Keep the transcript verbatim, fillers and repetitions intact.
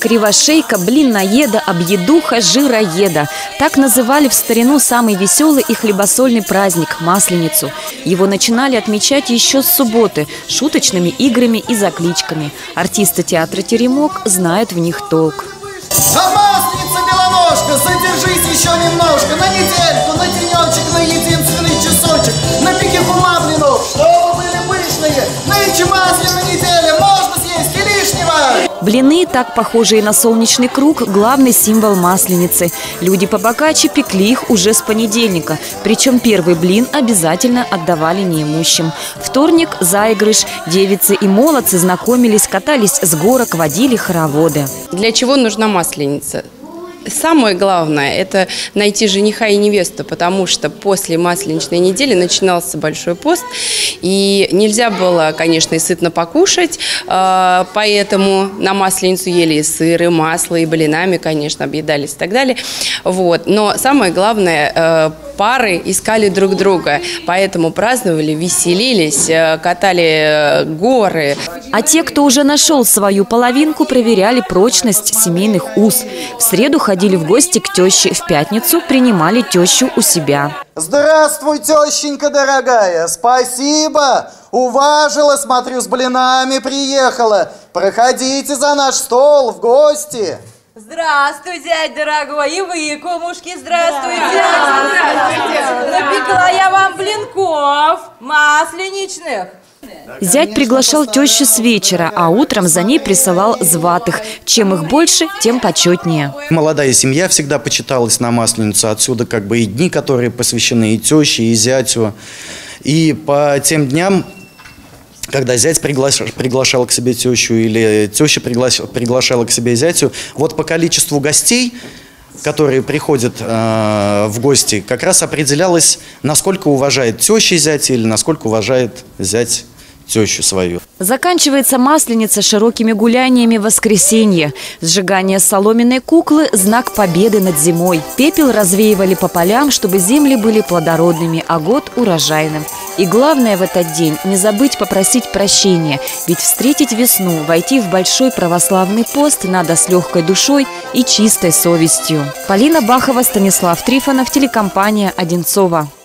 Кривошейка, блинноеда, объедуха, жироеда. Так называли в старину самый веселый и хлебосольный праздник – Масленицу. Его начинали отмечать еще с субботы – шуточными играми и закличками. Артисты театра «Теремок» знают в них толк. А Масленица, белоножка, задержись еще немножко, на недельку, на денечек, на единственный часочек, на пикиху мавлину, чтобы были пышные. Нынче масляная неделя, можно съесть и лишнего. Блины, так похожие на солнечный круг, главный символ Масленицы. Люди побогаче пекли их уже с понедельника. Причем первый блин обязательно отдавали неимущим. Вторник – заигрыш. Девицы и молодцы знакомились, катались с горок, водили хороводы. Для чего нужна Масленица? Самое главное – это найти жениха и невесту, потому что после Масленичной недели начинался Большой пост, и нельзя было, конечно, и сытно покушать, поэтому на Масленицу ели и сыр, и масло, и блинами, конечно, объедались и так далее. Вот. Но самое главное – пары искали друг друга, поэтому праздновали, веселились, катали горы. А те, кто уже нашел свою половинку, проверяли прочность семейных уз. В среду ходили в гости к теще, в пятницу принимали тещу у себя. Здравствуй, тещенька дорогая, спасибо. Уважила, смотрю, с блинами приехала. Проходите за наш стол в гости. Здравствуй, зять дорогой, и вы, кумушки, здравствуйте. Здравствуйте. Напекла я вам блинков масленичных. Зять приглашал тещу с вечера, а утром за ней присылал зватых. Чем их больше, тем почетнее. Молодая семья всегда почиталась на Масленицу. Отсюда как бы и дни, которые посвящены и теще, и зятю. И по тем дням, когда зять приглашал, приглашал к себе тещу или теща приглашала, приглашала к себе зятю, вот по количеству гостей, которые приходят э, в гости, как раз определялось, насколько уважает теща зятя или насколько уважает зять тещу свою. Заканчивается Масленица широкими гуляниями в воскресенье. Сжигание соломенной куклы – знак победы над зимой. Пепел развеивали по полям, чтобы земли были плодородными, а год – урожайным. И главное в этот день – не забыть попросить прощения. Ведь встретить весну, войти в большой православный пост надо с легкой душой и чистой совестью. Полина Бахова, Станислав Трифонов, телекомпания «Одинцова».